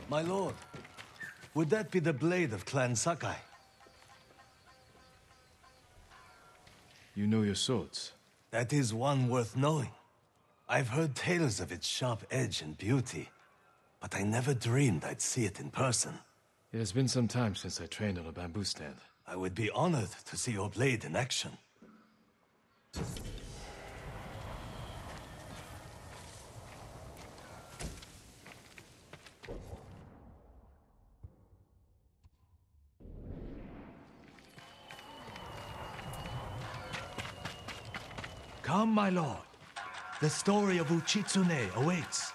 My lord, would that be the blade of Clan Sakai? You know your swords? That is one worth knowing. I've heard tales of its sharp edge and beauty, but I never dreamed I'd see it in person. It has been some time since I trained on a bamboo stand. I would be honored to see your blade in action. Come, my lord. The story of Uchitsune awaits.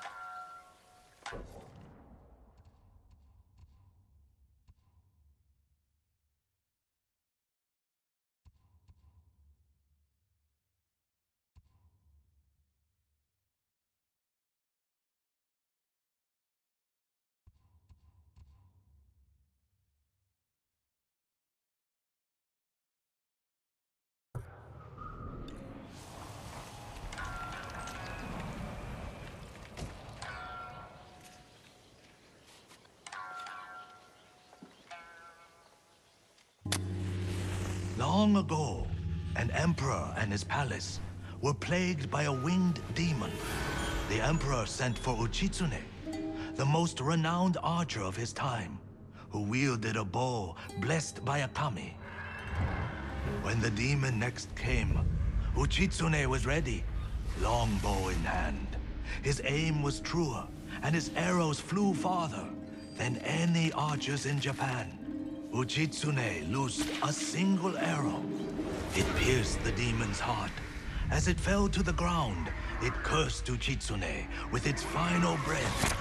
Long ago, an emperor and his palace were plagued by a winged demon. The emperor sent for Uchitsune, the most renowned archer of his time, who wielded a bow blessed by a kami. When the demon next came, Uchitsune was ready, longbow in hand. His aim was truer, and his arrows flew farther than any archers in Japan. Uchitsune loosed a single arrow. It pierced the demon's heart. As it fell to the ground, it cursed Uchitsune with its final breath.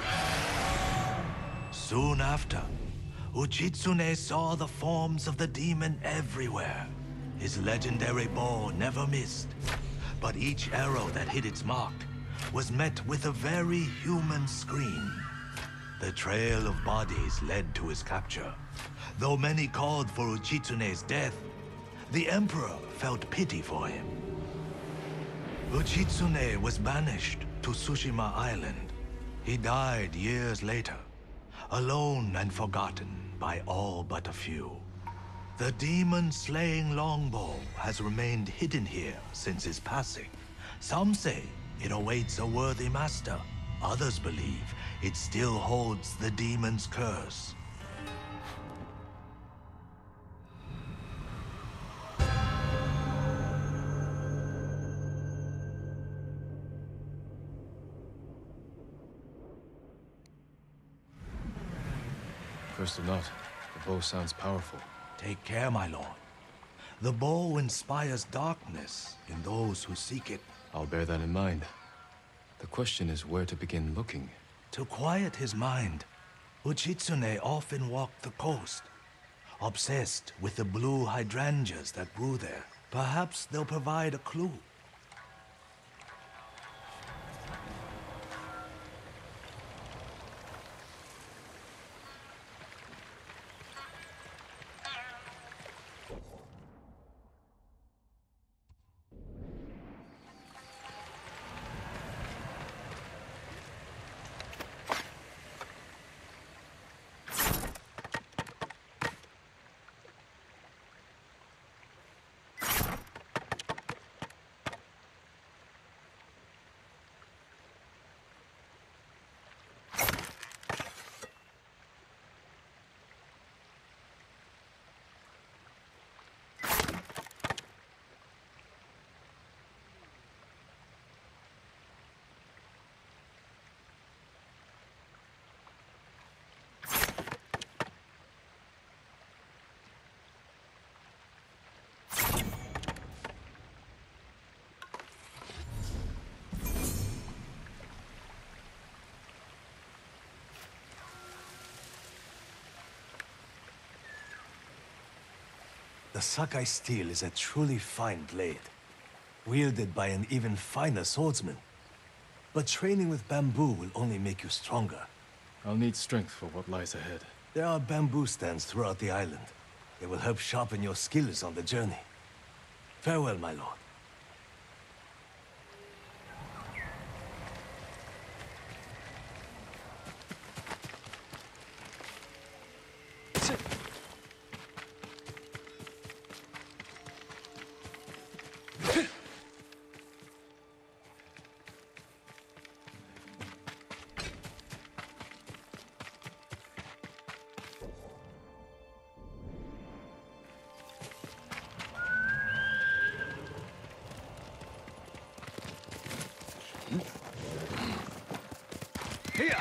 Soon after, Uchitsune saw the forms of the demon everywhere. His legendary bow never missed, but each arrow that hit its mark was met with a very human scream. The trail of bodies led to his capture. Though many called for Uchitsune's death, the Emperor felt pity for him. Uchitsune was banished to Tsushima Island. He died years later, alone and forgotten by all but a few. The demon-slaying longbow has remained hidden here since his passing. Some say it awaits a worthy master. Others believe it still holds the demon's curse. First or not, the bow sounds powerful. Take care, my lord. The bow inspires darkness in those who seek it. I'll bear that in mind. The question is where to begin looking. To quiet his mind, Uchitsune often walked the coast, obsessed with the blue hydrangeas that grew there. Perhaps they'll provide a clue. The Sakai steel is a truly fine blade, wielded by an even finer swordsman. But training with bamboo will only make you stronger. I'll need strength for what lies ahead. There are bamboo stands throughout the island. They will help sharpen your skills on the journey. Farewell, my lord. Here!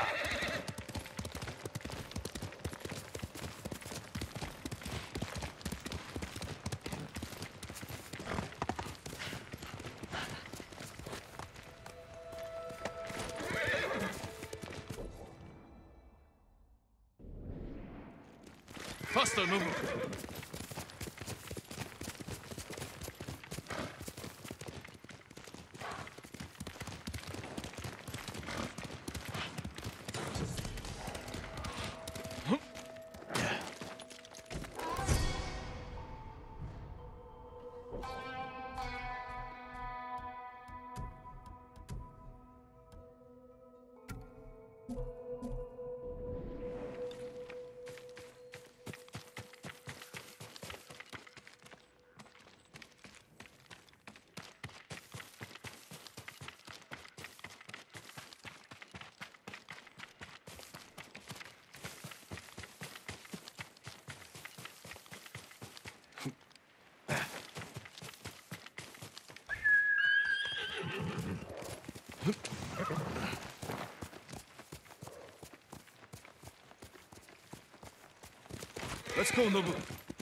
Faster, Nobu! Let's go, Nobu.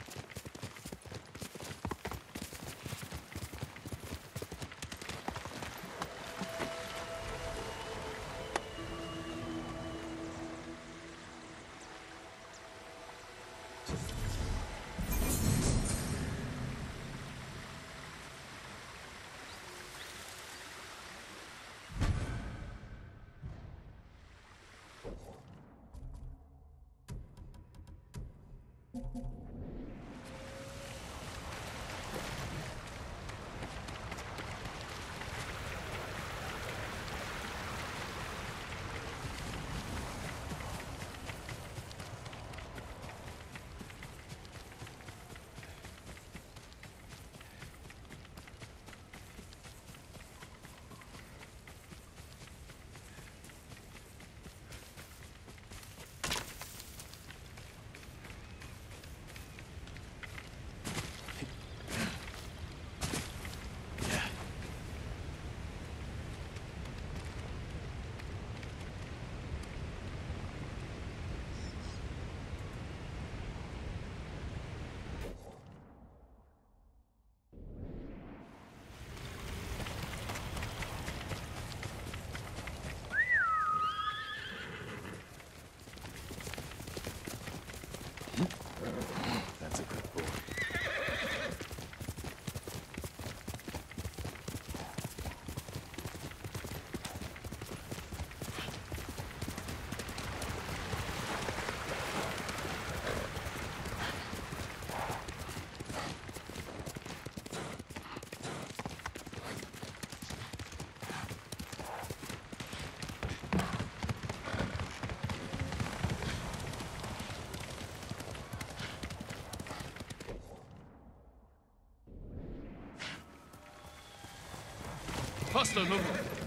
That's a good boy. Faster, Nobu!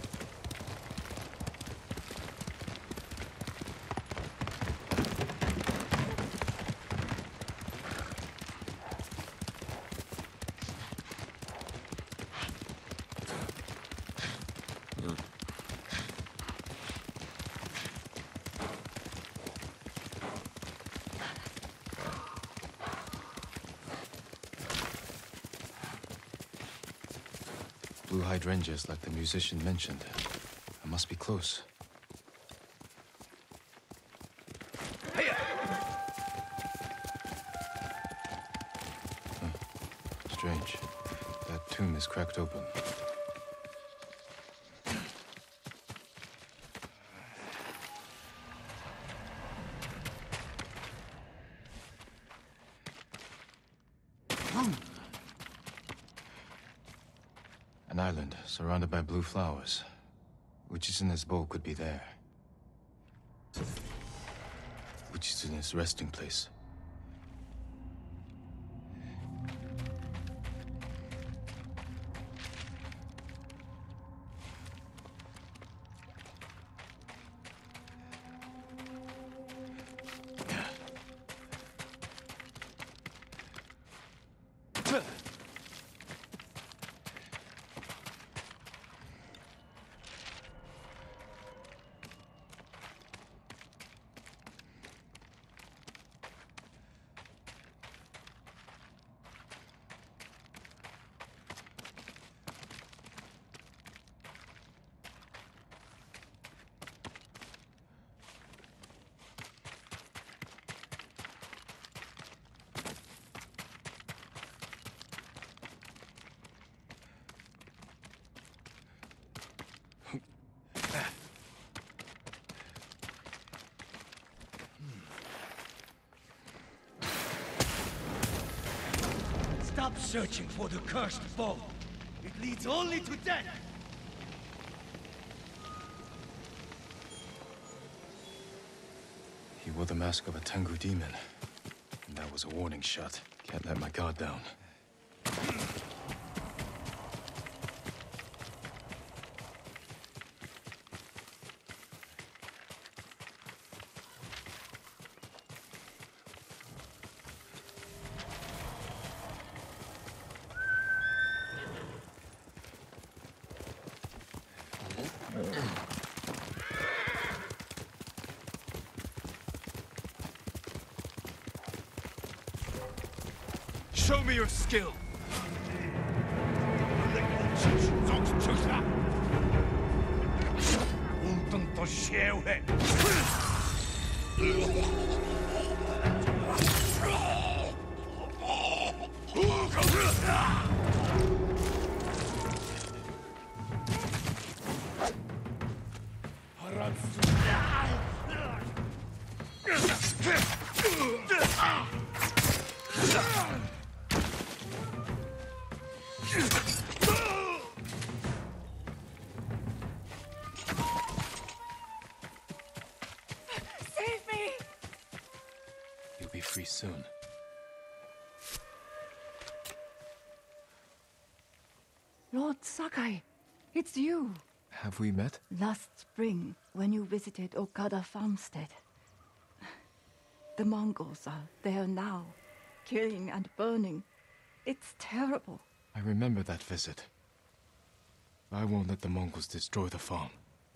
Blue hydrangeas like the musician mentioned. I must be close. Strange. That tomb is cracked open. An island surrounded by blue flowers. Uchitsune's bow could be there. Uchitsune's resting place. Stop searching for the cursed bow. It leads only to death. He wore the mask of a Tengu demon. And that was a warning shot. Can't let my guard down. Show me your skill! Save me! You'll be free soon. Lord Sakai, it's you. Have we met? Last spring, when you visited Okada Farmstead. The Mongols are there now, killing and burning. It's terrible. I remember that visit. I won't let the Mongols destroy the farm.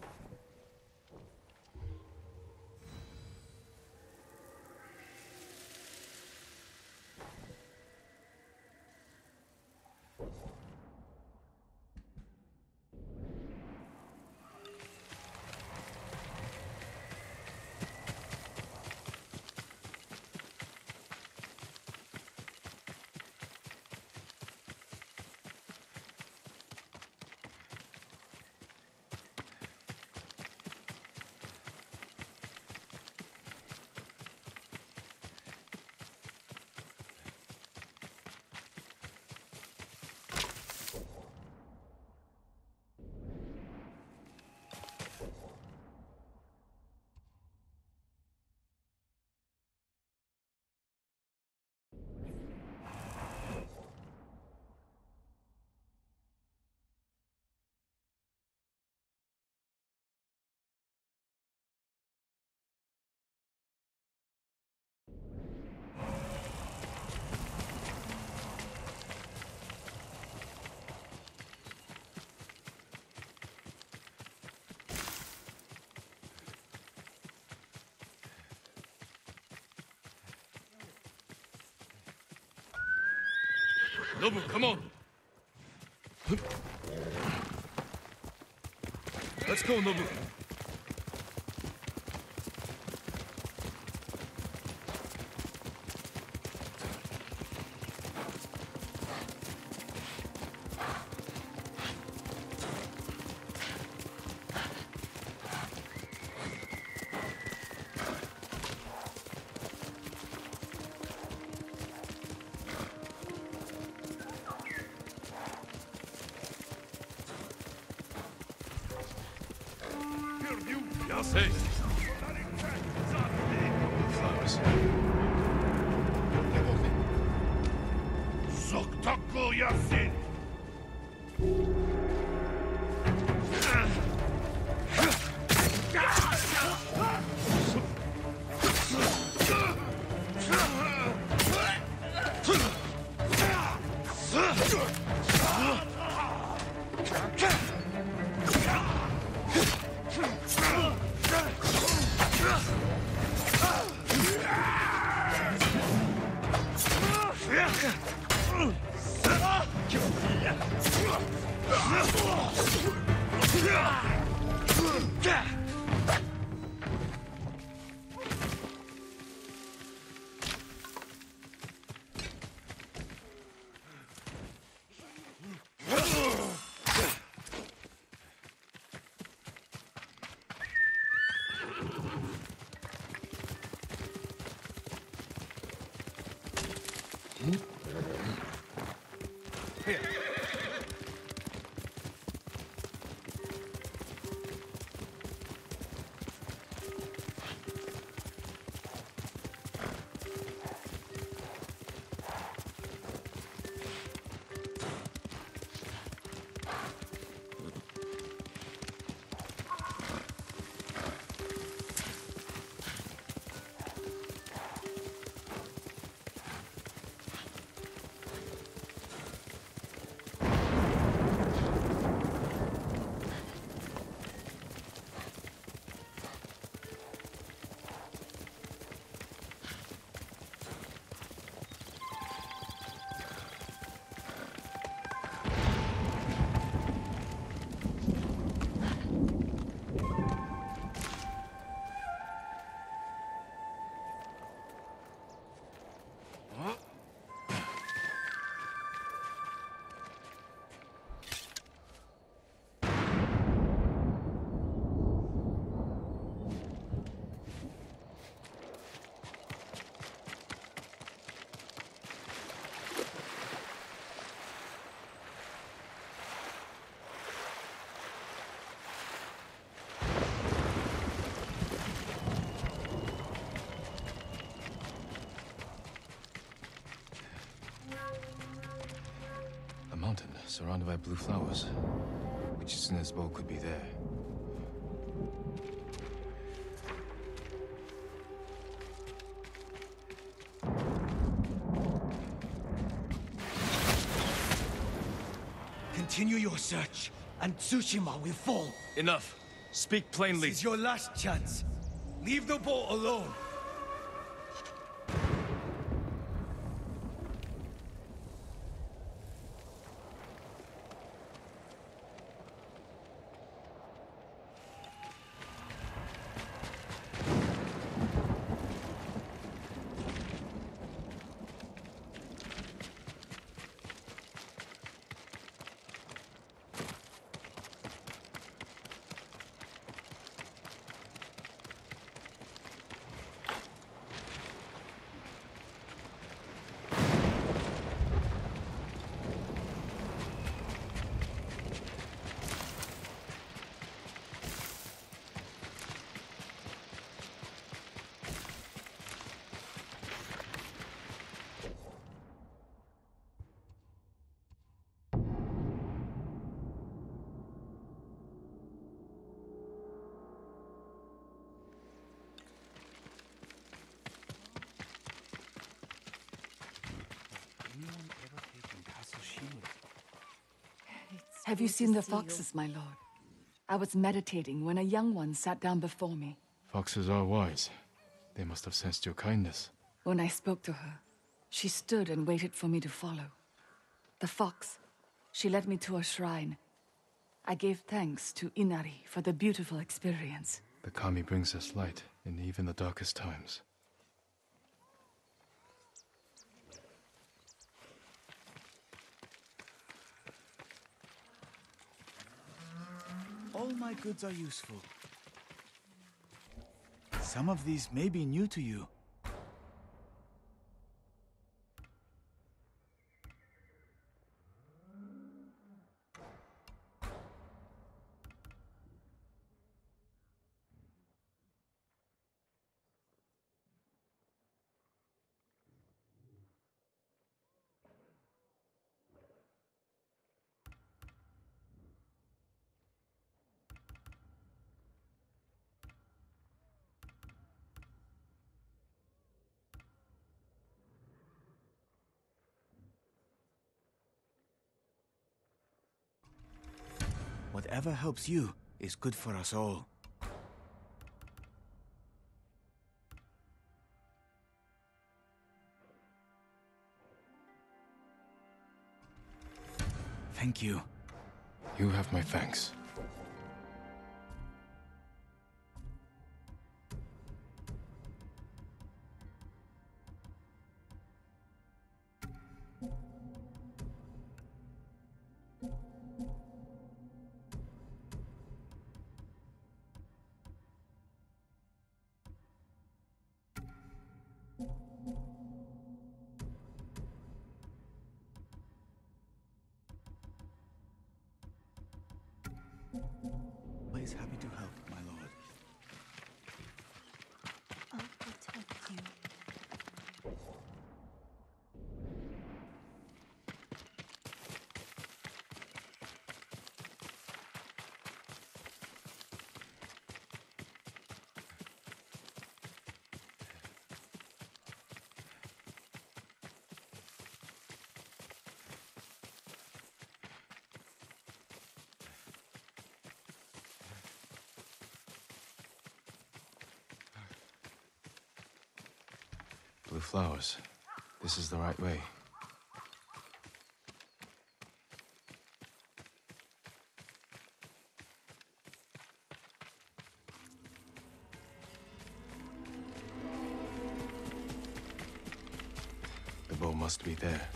Nobu, come on! Let's go, Nobu! Hey! Flowers. Soktaku Yasin! surrounded by blue flowers. Uchitsune's bow could be there. Continue your search, and Tsushima will fall. Enough. Speak plainly. This is your last chance. Leave the boat alone. Have you seen the foxes, my lord? I was meditating when a young one sat down before me. Foxes are wise. They must have sensed your kindness. When I spoke to her, she stood and waited for me to follow. The fox, she led me to a shrine. I gave thanks to Inari for the beautiful experience. The Kami brings us light in even the darkest times. All my goods are useful. Some of these may be new to you. Whatever helps you is good for us all. Thank you. You have my thanks. Always happy to help, my lord. I'll protect you. Blue flowers. This is the right way. The bow must be there.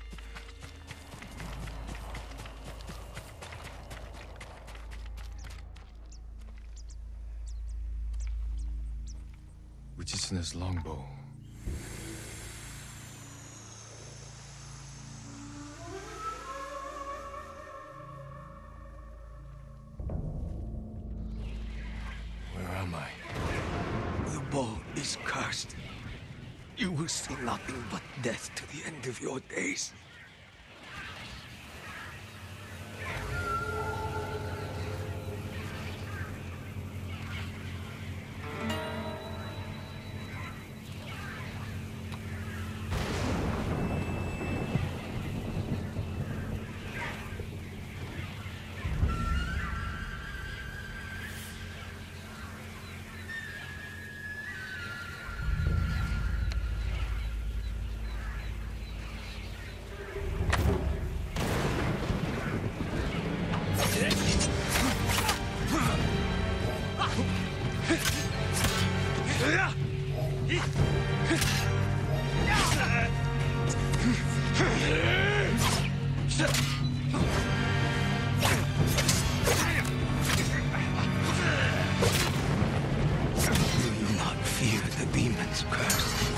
Uchitsune's longbow. Where am I? The bow is cursed. You will see nothing but death to the end of your days.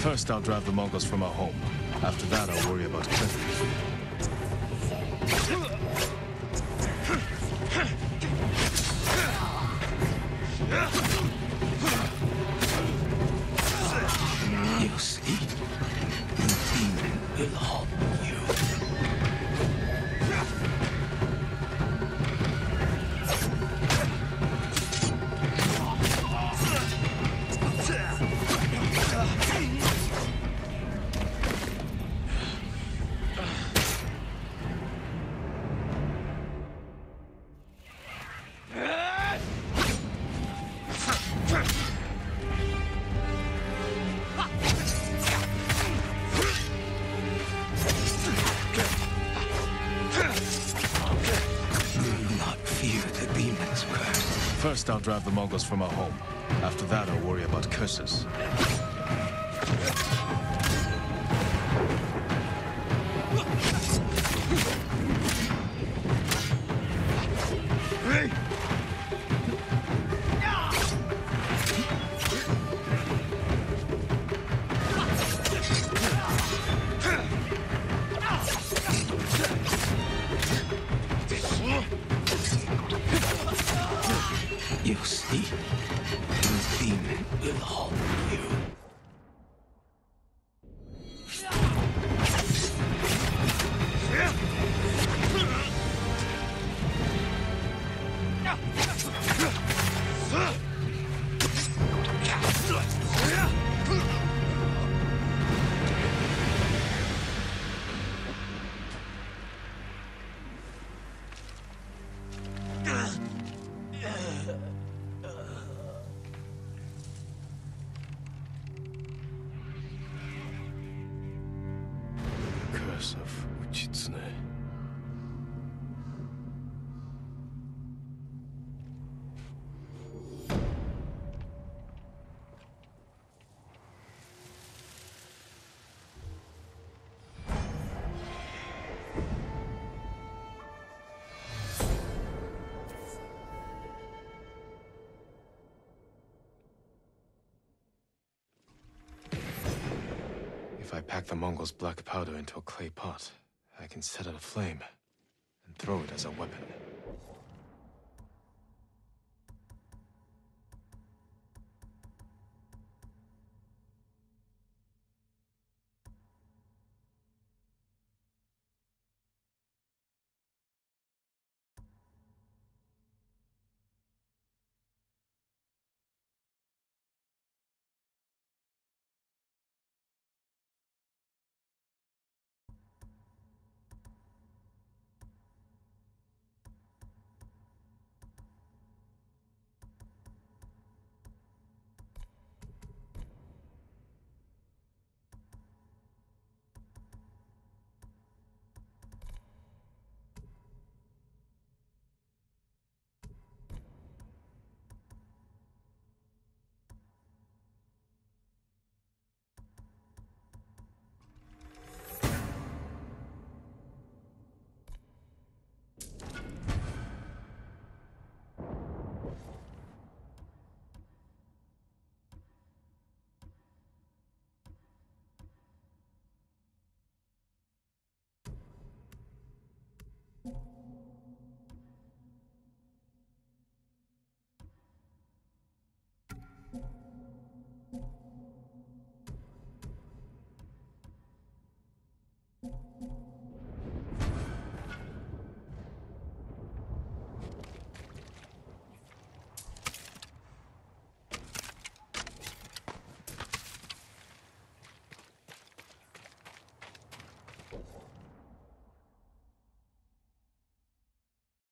First, I'll drive the Mongols from our home. After that, I'll worry about Cliff. You see, the demon will haunt you. First, I'll drive the Mongols from our home. After that, I'll worry about curses. You see, the demon will haunt you. Curse of Uchitsune. If I pack the Mongols' black powder into a clay pot, I can set it aflame and throw it as a weapon.